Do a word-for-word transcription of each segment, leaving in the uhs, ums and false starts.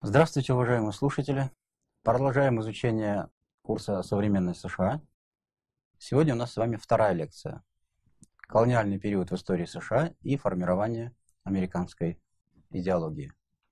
Здравствуйте, уважаемые слушатели! Продолжаем изучение курса «Современной США». Сегодня у нас с вами вторая лекция «Колониальный период в истории США и формирование американской идеологии».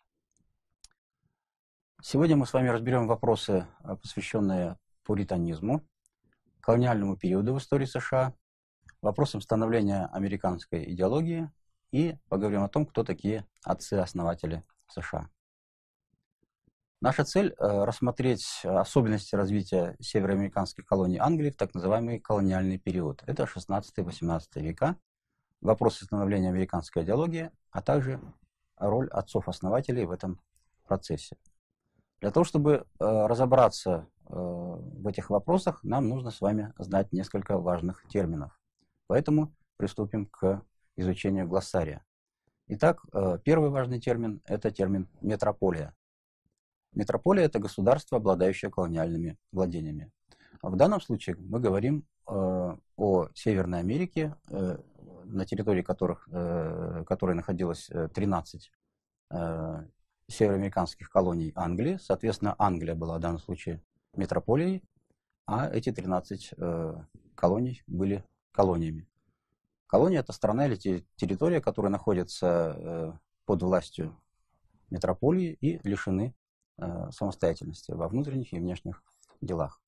Сегодня мы с вами разберем вопросы, посвященные пуританизму, колониальному периоду в истории США, вопросам становления американской идеологии и поговорим о том, кто такие отцы-основатели США. Наша цель – рассмотреть особенности развития североамериканских колоний Англии в так называемый колониальный период. Это шестнадцатый-восемнадцатый века, вопросы становления американской идеологии, а также роль отцов-основателей в этом процессе. Для того, чтобы разобраться в этих вопросах, нам нужно с вами знать несколько важных терминов. Поэтому приступим к изучению глоссария. Итак, первый важный термин – это термин «метрополия». Метрополия – это государство, обладающее колониальными владениями. В данном случае мы говорим э, о Северной Америке, э, на территории которых, э, которой находилось тринадцать э, североамериканских колоний Англии. Соответственно, Англия была в данном случае метрополией, а эти тринадцать э, колоний были колониями. Колония – это страна или территория, которая находится э, под властью метрополии и лишены самостоятельности во внутренних и внешних делах.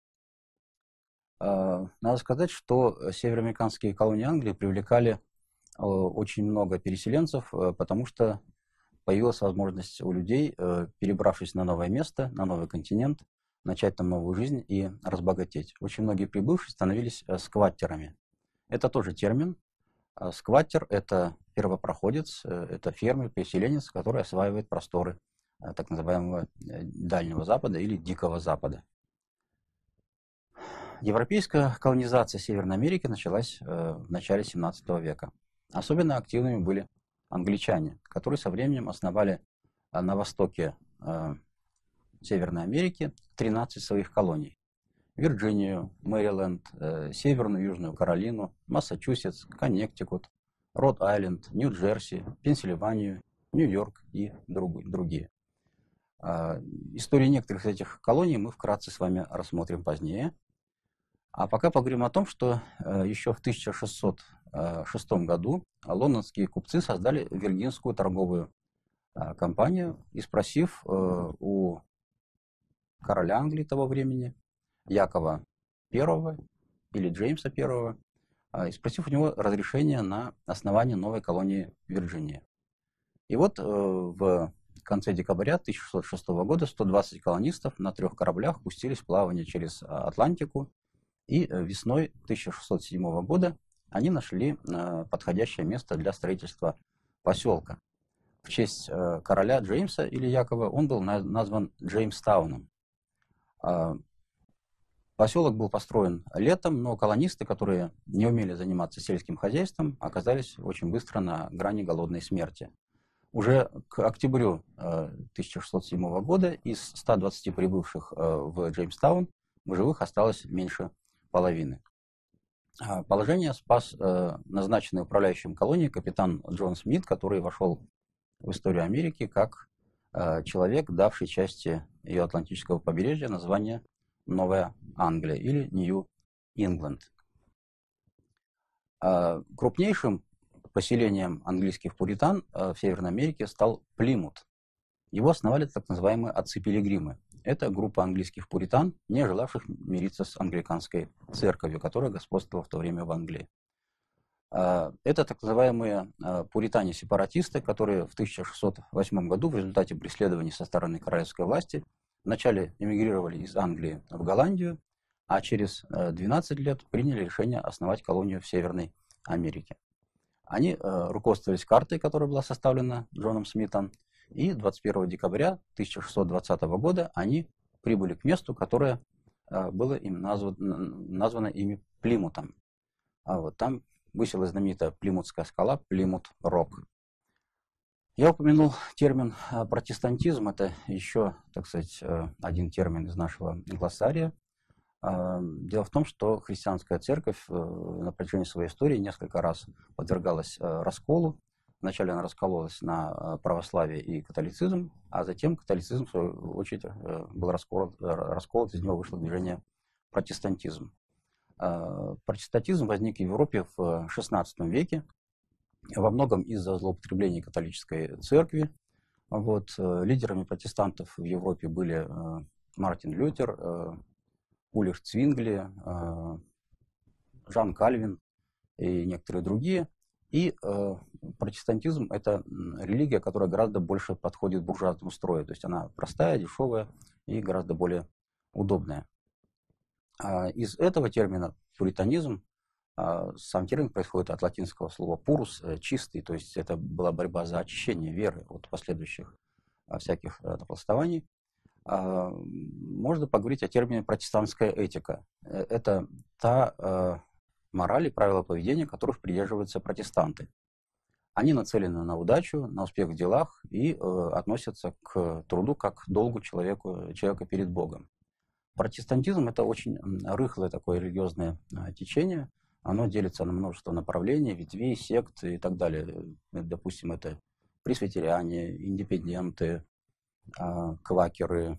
Надо сказать, что североамериканские колонии Англии привлекали очень много переселенцев, потому что появилась возможность у людей, перебравшись на новое место, на новый континент, начать там новую жизнь и разбогатеть. Очень многие прибывшие становились скваттерами. Это тоже термин. Скваттер – это первопроходец, это фермер, переселенец, который осваивает просторы так называемого Дальнего Запада или Дикого Запада. Европейская колонизация Северной Америки началась в начале семнадцатого века. Особенно активными были англичане, которые со временем основали на востоке Северной Америки тринадцать своих колоний. Вирджинию, Мэриленд, Северную и Южную Каролину, Массачусетс, Коннектикут, Род-Айленд, Нью-Джерси, Пенсильванию, Нью-Йорк и другие. Истории некоторых из этих колоний мы вкратце с вами рассмотрим позднее. А пока поговорим о том, что еще в тысяча шестьсот шестом году лондонские купцы создали Виргинскую торговую компанию и, спросив у короля Англии того времени, Якова Первого или Джеймса Первого, и спросив у него разрешения на основание новой колонии Вирджиния. И вот в В конце декабря тысяча шестьсот шестого года сто двадцать колонистов на трех кораблях пустились в плавание через Атлантику, и весной тысяча шестьсот седьмого года они нашли подходящее место для строительства поселка. В честь короля Джеймса или Якова он был назван Джеймстауном. Поселок был построен летом, но колонисты, которые не умели заниматься сельским хозяйством, оказались очень быстро на грани голодной смерти. Уже к октябрю тысяча шестьсот седьмого года из ста двадцати прибывших в Джеймстаун в живых осталось меньше половины. Положение спас назначенный управляющим колонией капитан Джон Смит, который вошел в историю Америки как человек, давший части ее Атлантического побережья название Новая Англия или Нью-Ингланд. Крупнейшим поселением английских пуритан в Северной Америке стал Плимут. Его основали так называемые отцы-пилигримы. Это группа английских пуритан, не желавших мириться с англиканской церковью, которая господствовала в то время в Англии. Это так называемые пуритане-сепаратисты, которые в тысяча шестьсот восьмом году в результате преследований со стороны королевской власти вначале эмигрировали из Англии в Голландию, а через двенадцать лет приняли решение основать колонию в Северной Америке. Они э, руководствовались картой, которая была составлена Джоном Смитом, и двадцать первого декабря тысяча шестьсот двадцатого года они прибыли к месту, которое э, было им названо, названо ими Плимутом. А вот там высилась знаменитая Плимутская скала, Плимут-Рок. Я упомянул термин протестантизм, это еще, так сказать, один термин из нашего глоссария. Дело в том, что христианская церковь на протяжении своей истории несколько раз подвергалась расколу. Вначале она раскололась на православие и католицизм, а затем католицизм, в свою очередь, был расколот, расколот из него вышло движение протестантизм. Протестантизм возник в Европе в шестнадцатом веке, во многом из-за злоупотреблений католической церкви. Вот, лидерами протестантов в Европе были Мартин Лютер, Ульрих Цвингли, Жан Кальвин и некоторые другие. И э, протестантизм – это религия, которая гораздо больше подходит к буржуазному строю. То есть она простая, дешевая и гораздо более удобная. А из этого термина пуританизм, а, сам термин происходит от латинского слова purus – чистый. То есть это была борьба за очищение веры от последующих а, всяких напластований. А, можно поговорить о термине протестантская этика. Это та а, мораль и правила поведения, которых придерживаются протестанты. Они нацелены на удачу, на успех в делах и э, относятся к труду как к долгу человеку, человека перед Богом. Протестантизм – это очень рыхлое такое религиозное э, течение. Оно делится на множество направлений, ветвей, сект и так далее. Допустим, это пресвитериане, индепенденты, э, квакеры,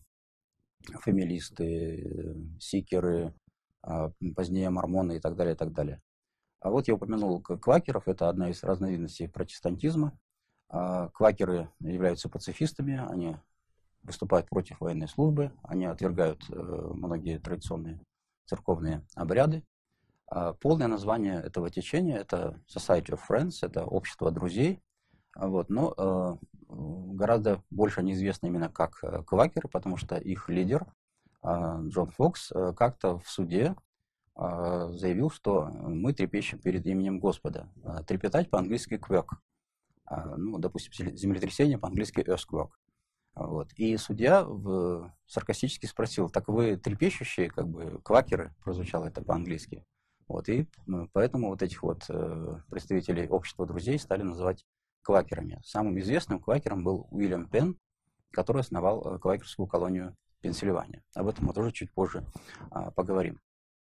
фамилисты, сикеры, позднее мормоны и так далее, и так далее. А вот я упомянул квакеров, это одна из разновидностей протестантизма. Квакеры являются пацифистами, они выступают против военной службы, они отвергают многие традиционные церковные обряды. Полное название этого течения – это Society of Friends, это общество друзей. Вот, но гораздо больше они известны именно как квакеры, потому что их лидер Джон Фокс как-то в суде заявил, что мы трепещем перед именем Господа. Трепетать по-английски quake. Ну, допустим, землетрясение по-английски earthquake. Вот. И судья в... саркастически спросил: так вы трепещущие, как бы, квакеры, прозвучало это по-английски. Вот. И поэтому вот этих вот представителей общества друзей стали называть квакерами. Самым известным квакером был Уильям Пенн, который основал квакерскую колонию Пенсильвания. Об этом мы тоже чуть позже а, поговорим.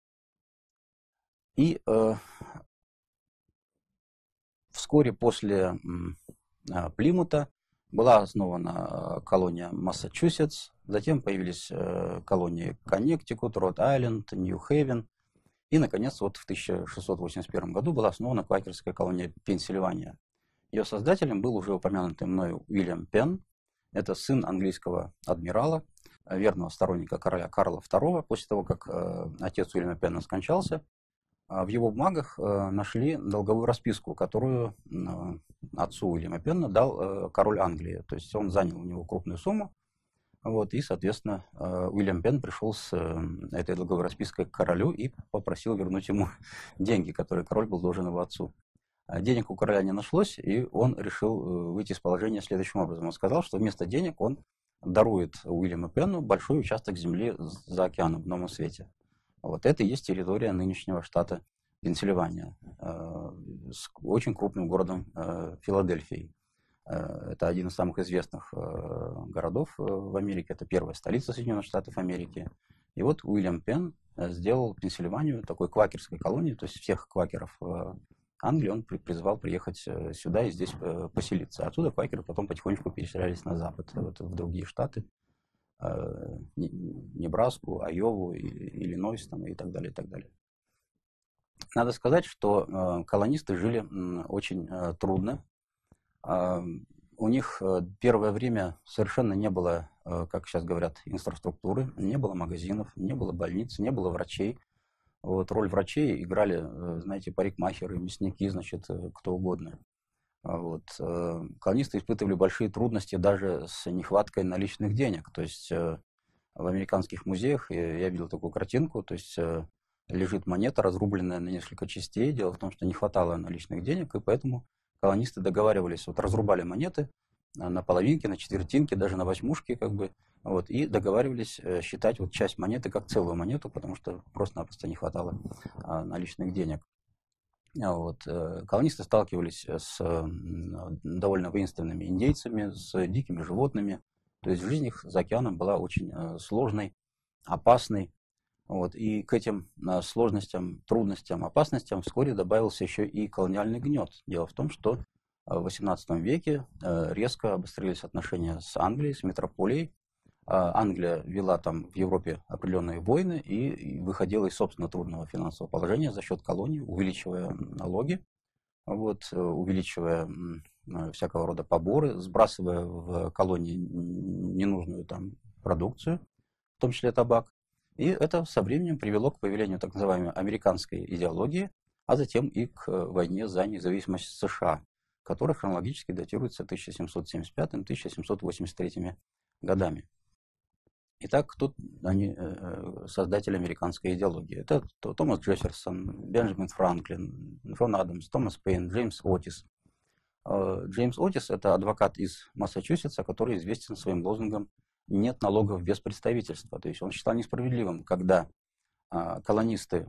И э, вскоре после э, Плимута была основана колония Массачусетс, затем появились э, колонии Коннектикут, Род-Айленд, Нью-Хейвен, и, наконец, вот в тысяча шестьсот восемьдесят первом году была основана квакерская колония Пенсильвания. Ее создателем был уже упомянутый мною Уильям Пенн. Это сын английского адмирала, верного сторонника короля Карла второго. После того, как э, отец Уильяма Пенна скончался, э, в его бумагах э, нашли долговую расписку, которую э, отцу Уильяма Пенна дал э, король Англии. То есть он занял у него крупную сумму, вот, и, соответственно, э, Уильям Пенн пришел с э, этой долговой распиской к королю и попросил вернуть ему деньги, которые король был должен его отцу. Денег у короля не нашлось, и он решил выйти из положения следующим образом. Он сказал, что вместо денег он дарует Уильяму Пенну большой участок земли за океаном в Новом Свете. Вот это и есть территория нынешнего штата Пенсильвания, с очень крупным городом Филадельфией. Это один из самых известных городов в Америке, это первая столица Соединенных Штатов Америки. И вот Уильям Пенн сделал Пенсильванию такой квакерской колонией, то есть всех квакеров Англии он призвал приехать сюда и здесь поселиться. Отсюда квакеры потом потихонечку переселялись на запад, вот, в другие штаты, Небраску, Айову, Иллинойс там, и так далее, и так далее. Надо сказать, что колонисты жили очень трудно. У них первое время совершенно не было, как сейчас говорят, инфраструктуры, не было магазинов, не было больниц, не было врачей. Вот, роль врачей играли, знаете, парикмахеры, мясники, значит, кто угодно. Вот. Колонисты испытывали большие трудности даже с нехваткой наличных денег. То есть в американских музеях я видел такую картинку, то есть лежит монета, разрубленная на несколько частей. Дело в том, что не хватало наличных денег, и поэтому колонисты договаривались, вот разрубали монеты на половинки, на четвертинки, даже на восьмушки, как бы, вот, и договаривались считать вот часть монеты как целую монету, потому что просто-напросто не хватало а, наличных денег. Вот. Колонисты сталкивались с довольно воинственными индейцами, с дикими животными, то есть жизнь их за океаном была очень сложной, опасной. Вот. И к этим сложностям, трудностям, опасностям вскоре добавился еще и колониальный гнет. Дело в том, что в восемнадцатом веке резко обострились отношения с Англией, с метрополией. Англия вела там в Европе определенные войны и выходила из собственного трудного финансового положения за счет колоний, увеличивая налоги, вот, увеличивая всякого рода поборы, сбрасывая в колонии ненужную там продукцию, в том числе табак. И это со временем привело к появлению так называемой американской идеологии, а затем и к войне за независимость США, которая хронологически датируется тысяча семьсот семьдесят пятым — тысяча семьсот восемьдесят третьим годами. Итак, кто они, создатели американской идеологии? Это Томас Джефферсон, Бенджамин Франклин, Джон Адамс, Томас Пейн, Джеймс Отис. Джеймс Отис – это адвокат из Массачусетса, который известен своим лозунгом «нет налогов без представительства». То есть он считал несправедливым, когда колонисты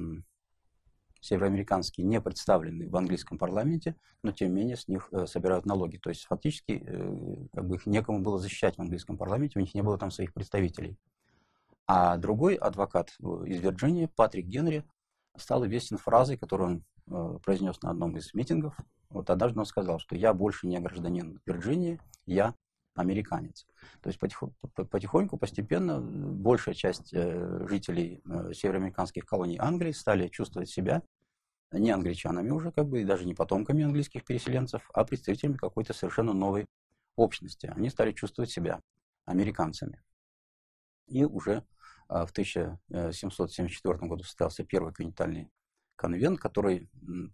североамериканские не представлены в английском парламенте, но тем не менее с них собирают налоги. То есть фактически как бы их некому было защищать в английском парламенте, у них не было там своих представителей. А другой адвокат из Вирджинии, Патрик Генри, стал известен фразой, которую он произнес на одном из митингов. Вот однажды он сказал, что я больше не гражданин Вирджинии, я американец. То есть потихоньку, постепенно большая часть жителей североамериканских колоний Англии стали чувствовать себя не англичанами уже, как бы, и даже не потомками английских переселенцев, а представителями какой-то совершенно новой общности. Они стали чувствовать себя американцами. И уже в тысяча семьсот семьдесят четвёртом году состоялся первый континентальный конвент, который,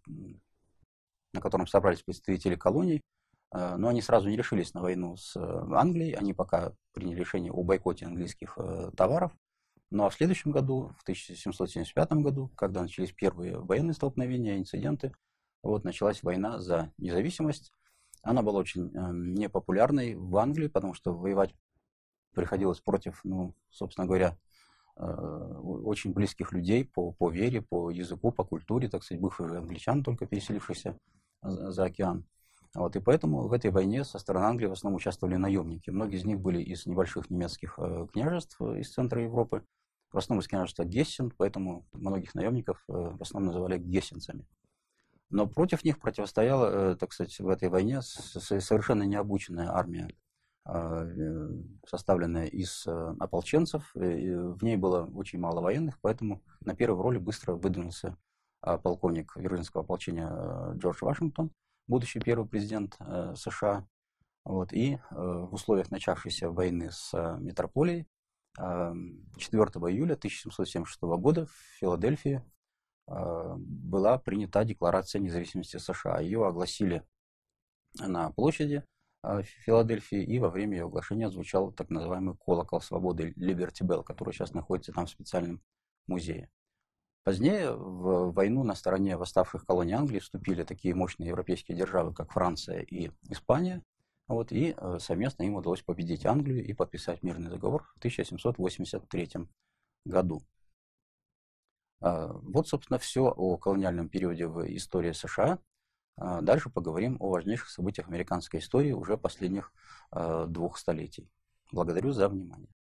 на котором собрались представители колоний, но они сразу не решились на войну с Англией, они пока приняли решение о бойкоте английских товаров. Ну а в следующем году, в тысяча семьсот семьдесят пятом году, когда начались первые военные столкновения, инциденты, вот началась война за независимость. Она была очень непопулярной в Англии, потому что воевать приходилось против, ну, собственно говоря, очень близких людей по, по вере, по языку, по культуре, так сказать, бывших англичан, только переселившихся за океан. Вот, и поэтому в этой войне со стороны Англии в основном участвовали наемники. Многие из них были из небольших немецких княжеств из центра Европы, в основном из княжества Гессен, поэтому многих наемников в основном называли гессенцами. Но против них противостояла, так сказать, в этой войне совершенно необученная армия, составленная из ополченцев. В ней было очень мало военных, поэтому на первой роли быстро выдвинулся полковник Вирджинского ополчения Джордж Вашингтон, будущий первый президент США. Вот, и в условиях начавшейся войны с метрополией четвёртого июля тысяча семьсот семьдесят шестого года в Филадельфии была принята Декларация независимости США. Ее огласили на площади в Филадельфии, и во время ее оглашения звучал так называемый колокол свободы Liberty Bell, который сейчас находится там в специальном музее. Позднее в войну на стороне восставших колоний Англии вступили такие мощные европейские державы, как Франция и Испания. Вот, и совместно им удалось победить Англию и подписать мирный договор в тысяча семьсот восемьдесят третьем году. Вот, собственно, все о колониальном периоде в истории США. Дальше поговорим о важнейших событиях американской истории уже последних двух столетий. Благодарю за внимание.